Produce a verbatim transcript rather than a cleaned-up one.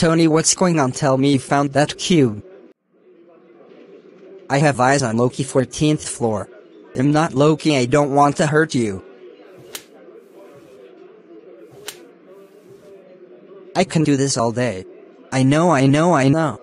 Tony, what's going on? Tell me you found that cube. I have eyes on Loki, fourteenth floor. I'm not Loki, I don't want to hurt you. I can do this all day. I know, I know, I know.